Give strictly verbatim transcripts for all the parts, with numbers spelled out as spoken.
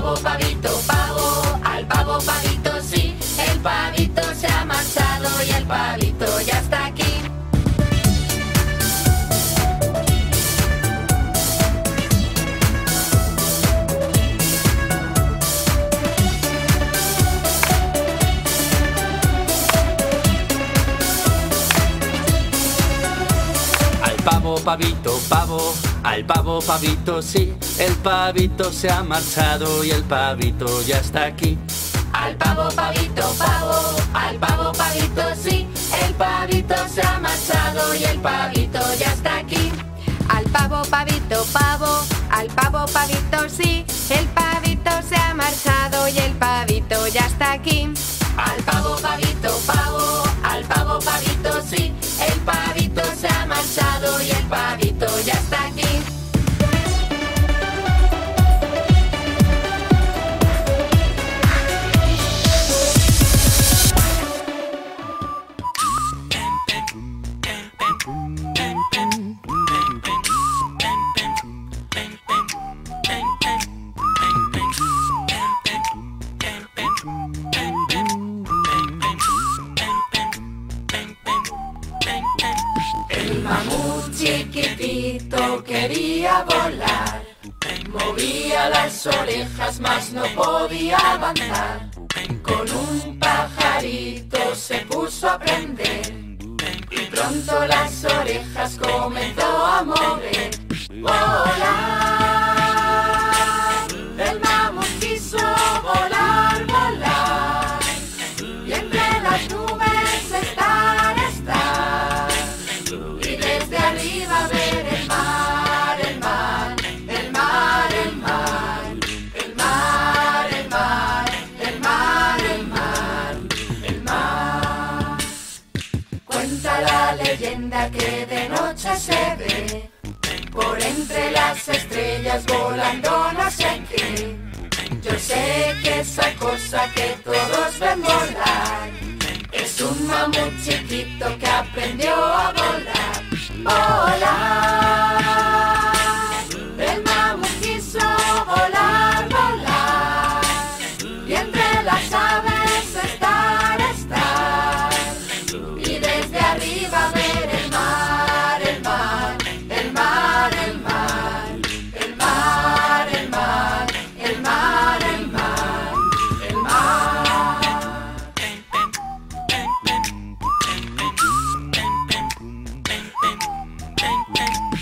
pavo, pavito, pavo, al pavo, pavito, sí. El pavito se ha marchado y el pavito ya está aquí. Pavo, pavito, pavo, al pavo, pavito, sí. El pavito se ha marchado y el pavito ya está aquí. Al pavo, pavito, pavo, al pavo, pavito, sí. El pavito se ha marchado y el pavito ya está aquí. Al pavo, pavito, pavo, al pavo, pavito, sí. El pavito se ha marchado y el pavito ya está aquí. Al pavo, pavito, pavo, al pavo, pavito, sí. El pavito se ha marchado y el pavito ya está aquí. El mamut chiquitito quería volar, movía las orejas mas no podía avanzar. Con un pajarito se puso a aprender y pronto las orejas comenzó a mover. Volar, el mamut quiso volar, volar, y entre las nubes estar, estar. Desde arriba ver el mar, el mar, el mar, el mar, el mar, el mar, el mar, el mar, el mar. Cuenta la leyenda que de noche se ve por entre las estrellas volando no sé qué. Yo sé que esa cosa que todos ven volar es un mamut chiquito que aprendió a volar. Volar, el mamut quiso volar, volar, y entre las aves estar, estar, y desde arriba ver el mar, el mar, el mar, el mar, el mar, el mar, el mar, el mar, el mar. Thank you.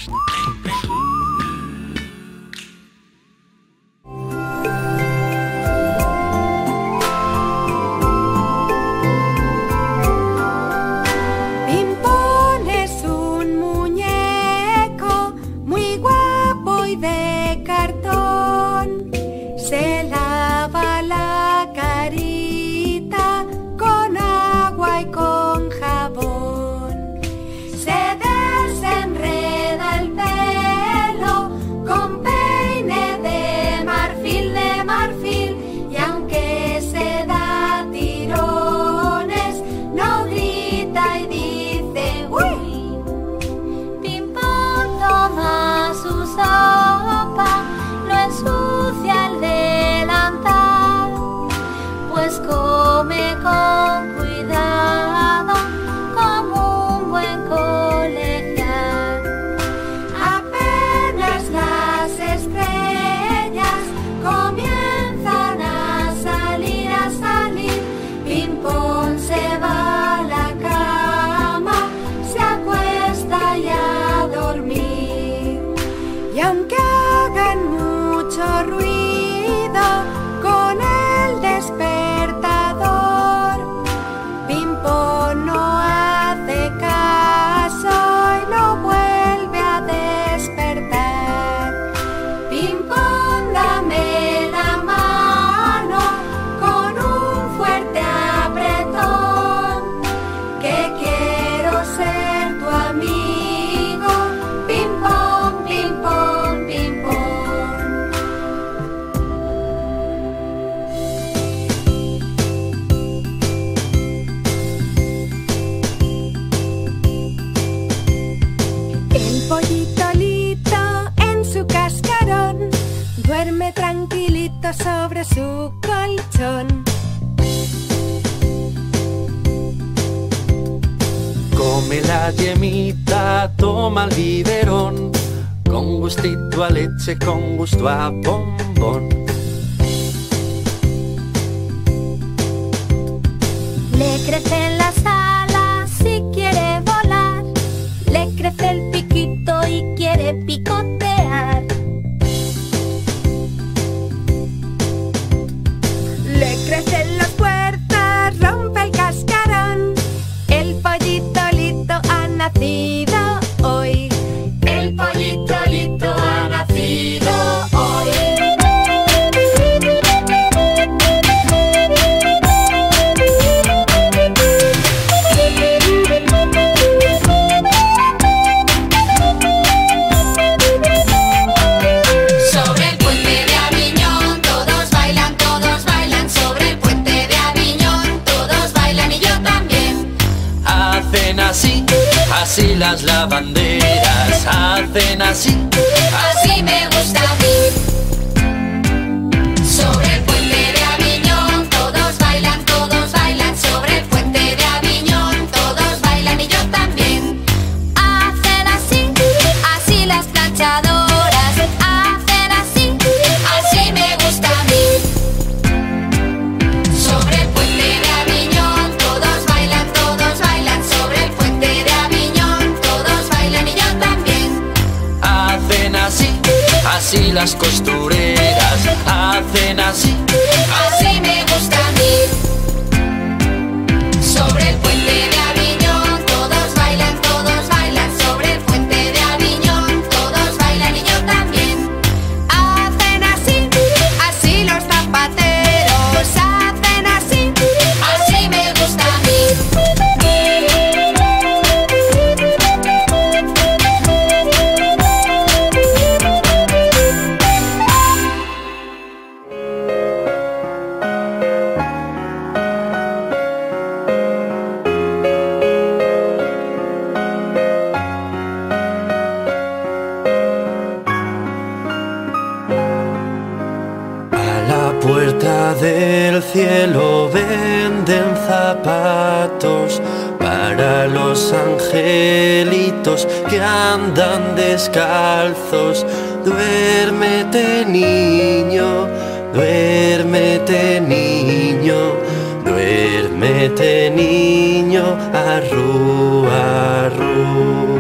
pollito sobre su colchón. Come la yemita, toma el biberón, con gustito a leche, con gusto a bombón. Le crecen las alas y quiere volar, le crece el piquito y quiere picotear. Le crecen las puertas, rompe el cascarón. El pollito lito ha nacido hoy. El pollito lito ha nacido hoy. Sobre el puente de Aviñón todos bailan, todos bailan. Sobre el puente de Aviñón todos bailan y yo también. Hacen así, así las lavanderas, hacen así. Así me gusta a mí. Sobre el puente de Aviñón todos bailan, todos bailan. Sobre el puente de Aviñón todos bailan y yo también. Hacen así, así las planchadoras. Hacen así, Así me gusta a mí. Sobre el puente de Aviñón todos bailan, todos bailan. Sobre el puente de Aviñón todos bailan y yo también. Hacen así, así las costureras, hacen así. Así me gusta a mí. Sobre el puente de Aviñón todos bailan, todos bailan. Sobre el puente de Aviñón todos bailan y yo también. Hacen así, así los zapateros. Hacen así, Así me gusta a mí. A la puerta del cielo venden zapatos para los angelitos que andan descalzos. Duérmete, niño, duérmete, niño, duérmete, niño, arru, arru.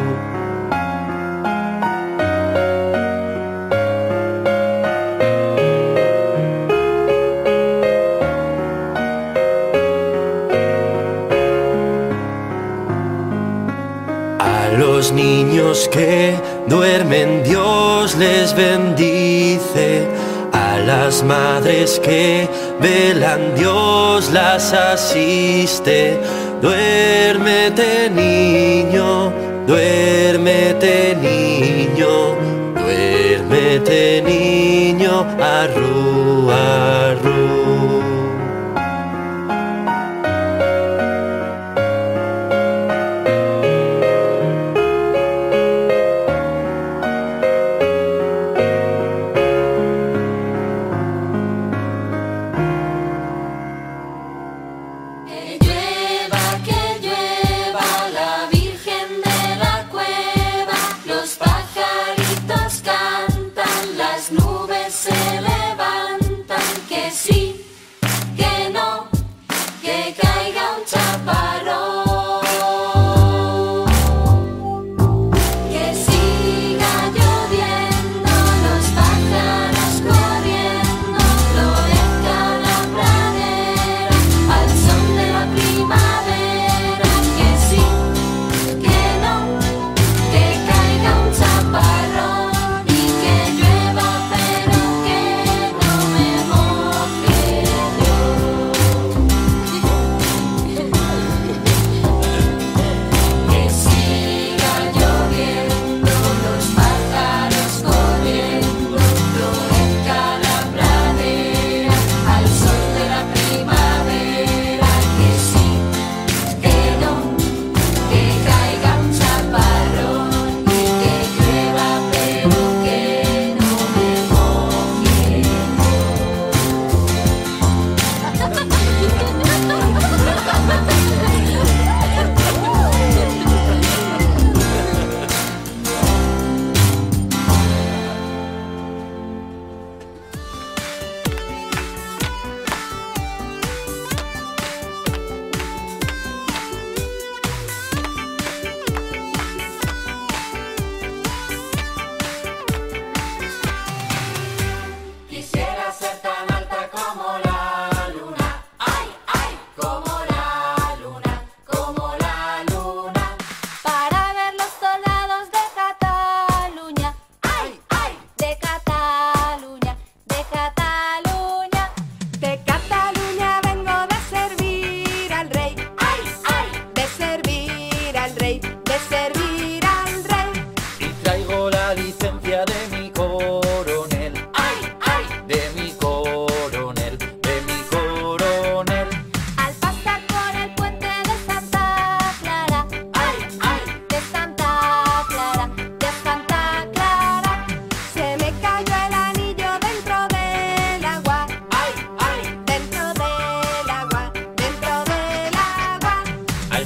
A los niños que duermen Dios les bendice, a las madres que velan Dios las asiste. Duérmete, niño, duérmete, niño, duérmete, niño, arru, arru. Que llueva, que llueva, la Virgen de la Cueva. Los pajaritos cantan, las nubes se levantan.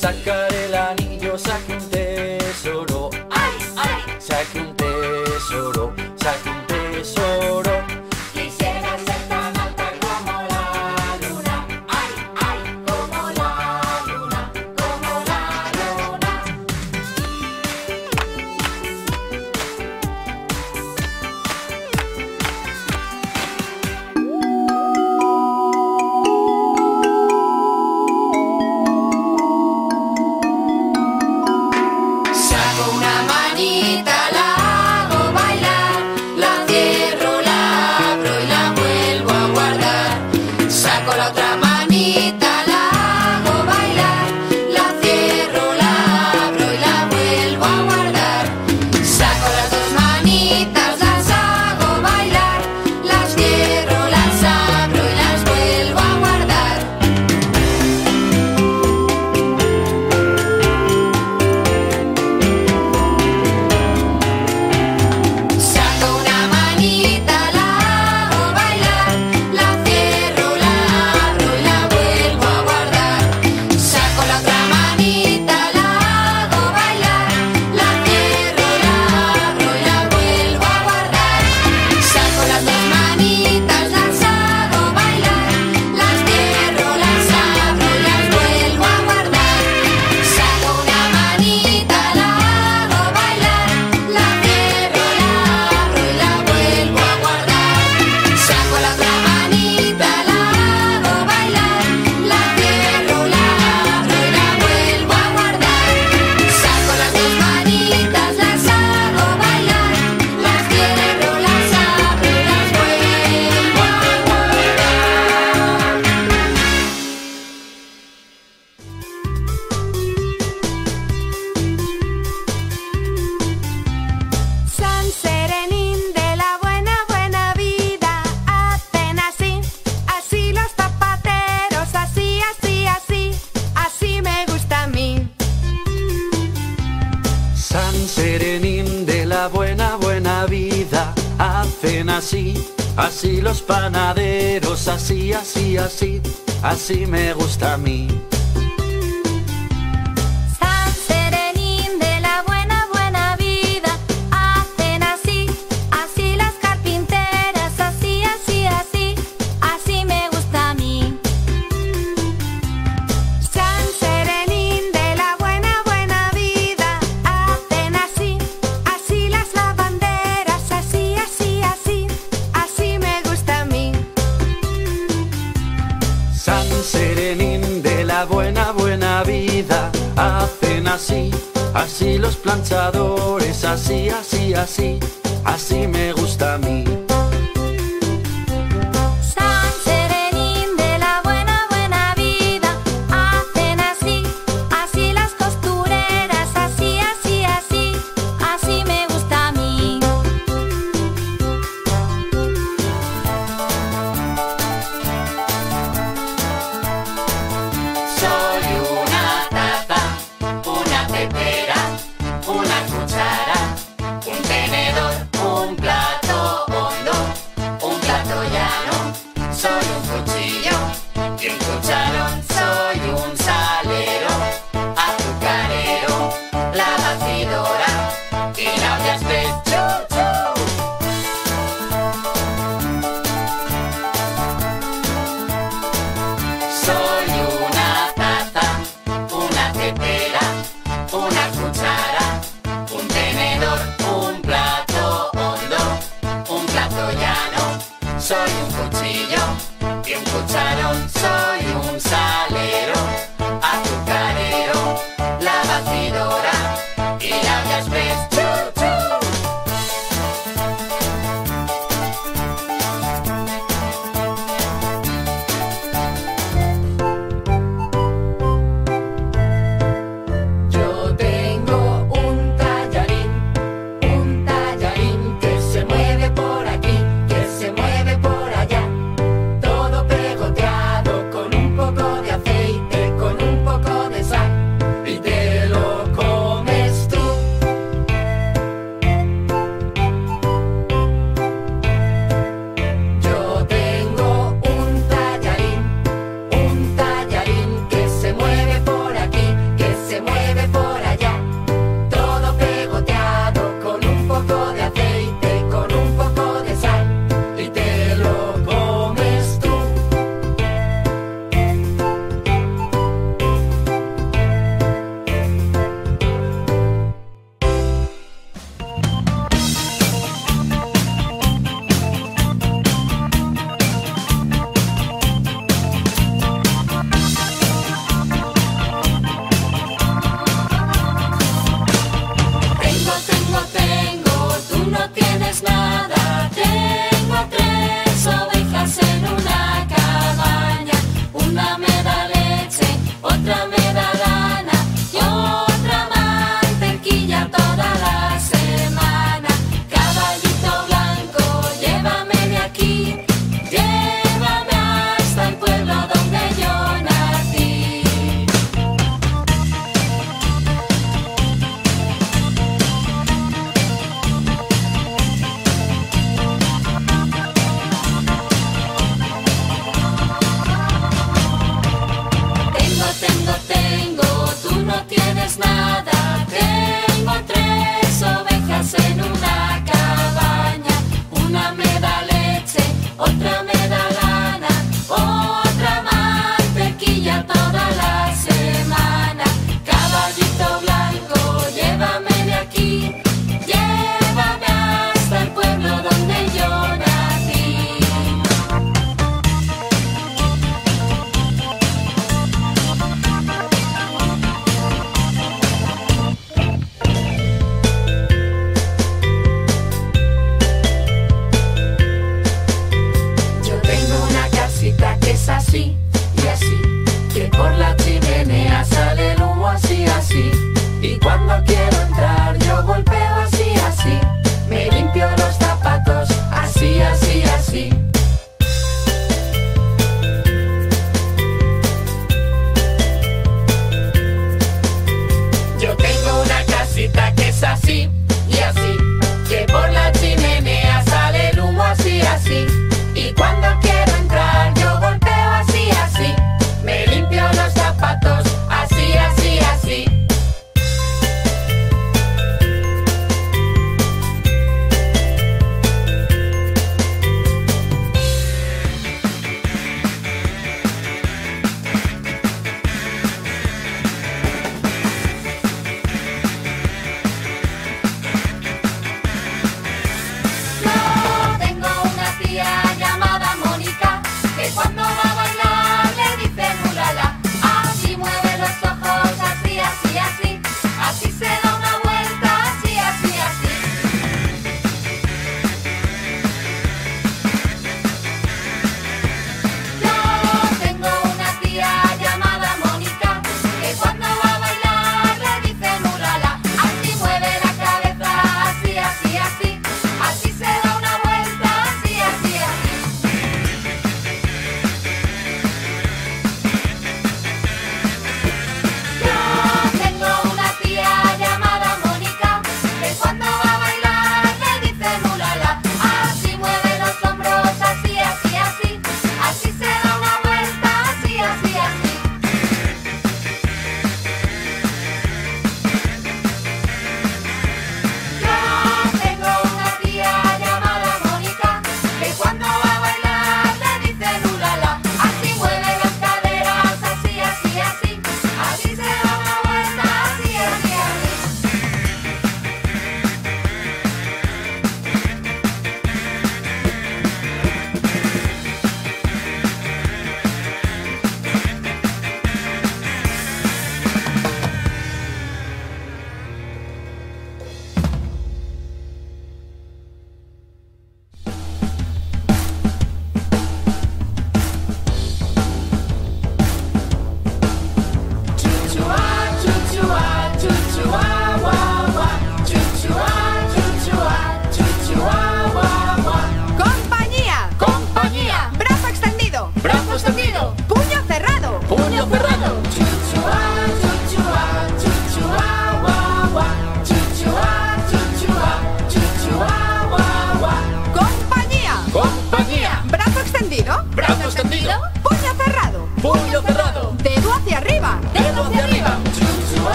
sacar el anillo, saque un tesoro. ¡Ay, ay! Saque un tesoro, saque un tesoro. Quisiera ser tan alta como la luna. Ay, ay, como la luna, como la luna. Saco una manita, la hago bailar, la cierro, la abro y la vuelvo a guardar. Saco la otra manita, la hago bailar, la cierro, la abro y la vuelvo a guardar. Saco las dos manitas, las hago bailar, las cierro, las abro y las vuelvo a guardar. Saco una manita, la hago bailar, la cierro, la abro y la vuelvo a guardar. Saco la otra manita, la hago bailar, la cierro, la abro y la vuelvo a guardar. Saco las dos manitas, las hago bailar, las cierro, las abro y las vuelvo a guardar. Saco una manita, la hago bailar, la cierro, la abro y la vuelvo a guardar. Saco la otra manita, la hago bailar, la cierro, la abro y la vuelvo a guardar. Saco las dos manitas, las hago bailar, las cierro, las abro y las vuelvo a San Serenín de la buena, buena vida, hacen así, así los zapateros, así, así, así, así me gusta a mí. San Serenín de la buena, buena vida, hacen así, así los panaderos, así, así, así, así me gusta a mí. San Serenín de la buena, buena vida, hacen así, así las carpinteras, así, así, así, así me gusta a mí. San Serenín de la buena, buena vida, hacen así, así las lavanderas, así, así, así, así me gusta a mí. San Serenín de la buena, buena vida, hacen así, así los planchadores, así, así, así, así me gusta a mí. San Serenín de la buena, buena vida, hacen así, así las costureras, así, así, así, así me gusta a mí. Soy una taza, una tetera, una cuchara, un tenedor, un plato hondo, un plato llano. Soy un cuchillo y un cucharón. Soy un salero, azucarero, la batidora y la olla express. ¡Chu, chu! Soy una taza, una tetera, una cuchara, un tenedor, un plato hondo, un plato llano. Soy un cuchillo y un cucharón. Soy un salero, azucarero, la batidora y la olla express. ¡Chu, chu! Yo tengo un tallarín, un tallarín que se mueve por aquí, que se mueve por allá, todo pegoteado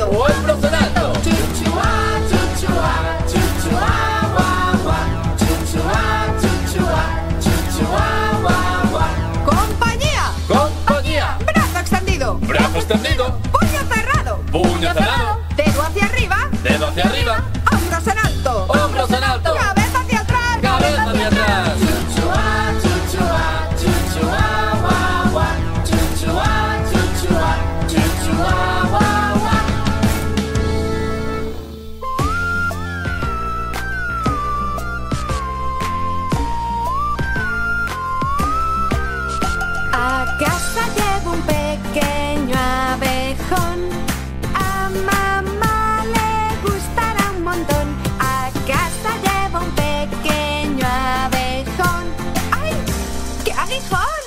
alto. Hombros en alto. Chuchua, chuchua, chuchua, guau, guau. Chuchua, chuchua, chuchua, guau, guau. Compañía. Compañía. Brazo extendido. Brazo extendido. Puño cerrado. Puño cerrado. Dedo hacia arriba. Dedo hacia arriba. Hombros en alto. Hombros en alto. Cabeza hacia atrás. Cabeza hacia atrás. Chuchua, chuchua, chuchua, guau, guau. Chuchua, chuchua, chuchua, guau, guau. A casa llevo un pequeño abejón. A mamá le gustará un montón. A casa llevo un pequeño abejón. ¡Ay! ¡Qué aguijón!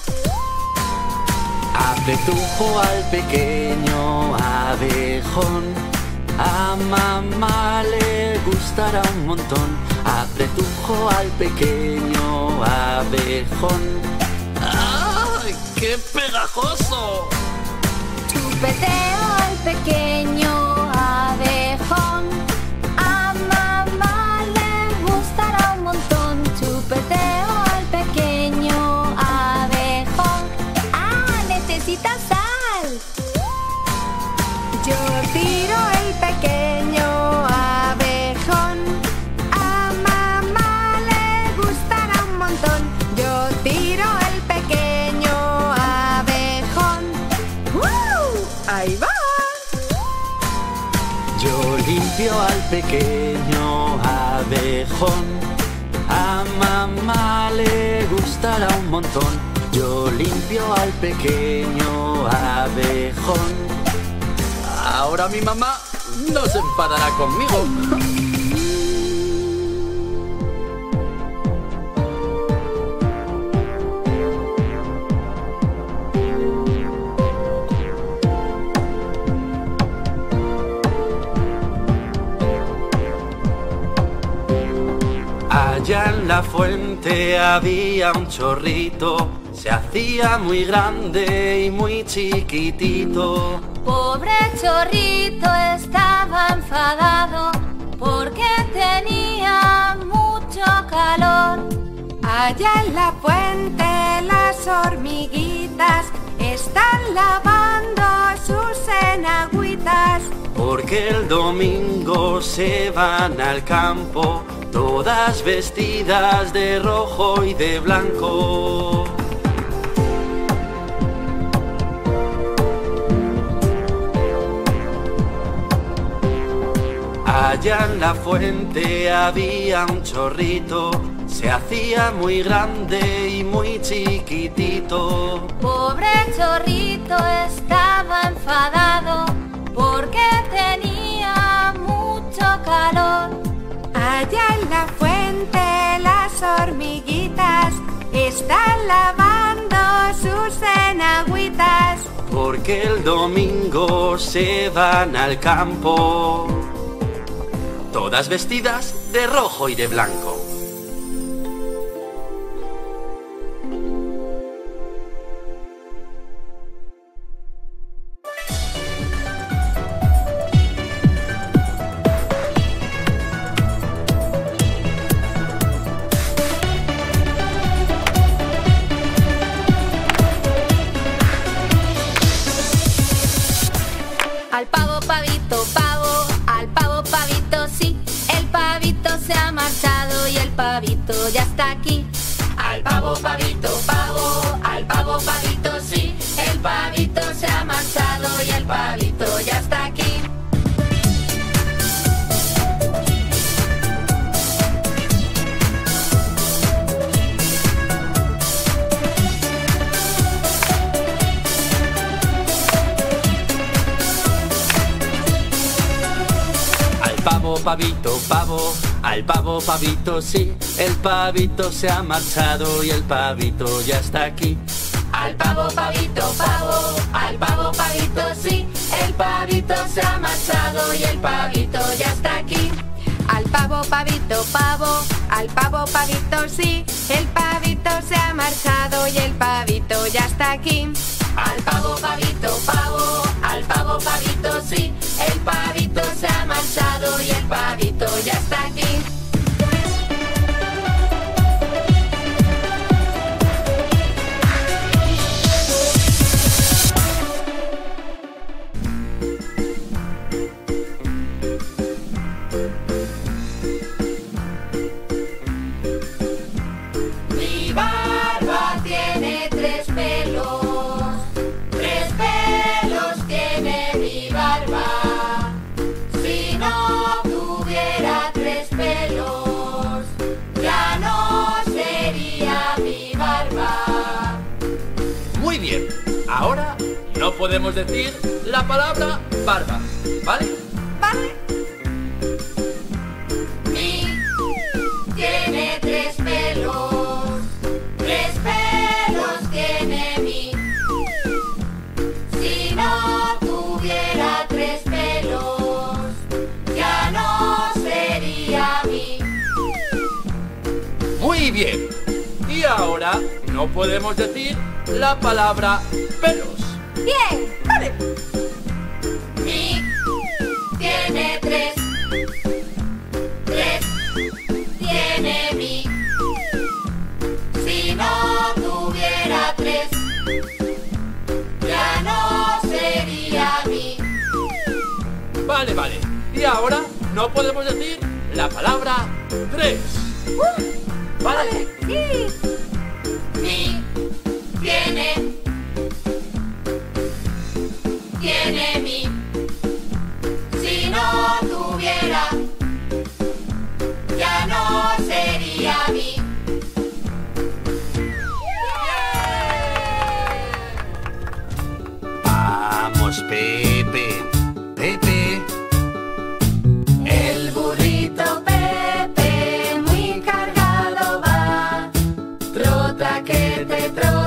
Apretujo al pequeño abejón. A mamá le gustará un montón. Apretujo al pequeño abejón. ¡Ay, qué pegajoso! Chupeteo al pequeño abejón. A mamá le gustará un montón. Chupeteo al pequeño abejón. ¡Ah, necesita sal! Yo tiro el pequeño abejón. A mamá le gustará un montón. Yo tiro el pequeño abejón. ¡Woo! ¡Ahí va! Yo limpio al pequeño abejón. A mamá le gustará un montón. Yo limpio al pequeño abejón. Ahora mi mamá no se enfadará conmigo. Allá en la fuente había un chorrito, se hacía muy grande y muy chiquitito. Pobre chorrito estaba enfadado porque tenía mucho calor. Allá en la fuente las hormiguitas están lavando sus enagüitas. Porque el domingo se van al campo, todas vestidas de rojo y de blanco. Allá en la fuente había un chorrito, se hacía muy grande y muy chiquitito. Pobre chorrito estaba enfadado porque tenía mucho calor. Allá en la fuente las hormiguitas están lavando sus enagüitas. Porque el domingo se van al campo, todas vestidas de rojo y de blanco. Al pavo, pavito, pavo, al pavo, pavito, sí. El pavito se ha marchado y el pavito ya está aquí. Al pavo, pavito, pavo, al pavo, pavito, sí. El pavito se ha marchado y el pavito ya está aquí. Pavo, pavito, pavo, al pavo, pavito, sí. El pavito se ha marchado y el pavito ya está aquí. Al pavo, pavito, pavo, al pavo, pavito, sí. El pavito se ha marchado y el pavito ya está aquí. Al pavo, pavito, pavo, al pavo, pavito, sí. El pavito se ha marchado y el pavito ya está aquí. Al pavo, pavito, pavo, al pavo, pavito, sí. El podemos decir la palabra barba, ¿vale? Vale. Mi tiene tres pelos, tres pelos tiene mi. Si no tuviera tres pelos, ya no sería mi. Muy bien. Y ahora no podemos decir la palabra pelos. Bien. Vale. Mi tiene tres, tres tiene mi. Si no tuviera tres, ya no sería mi. Vale, vale. Y ahora no podemos decir la palabra tres. ¿Vale? Sí. Mi tiene, tiene mi. Si no tuviera, ya no sería mi. Vamos, Pepe. Pepe. El burrito Pepe muy cargado va, trota que te trota.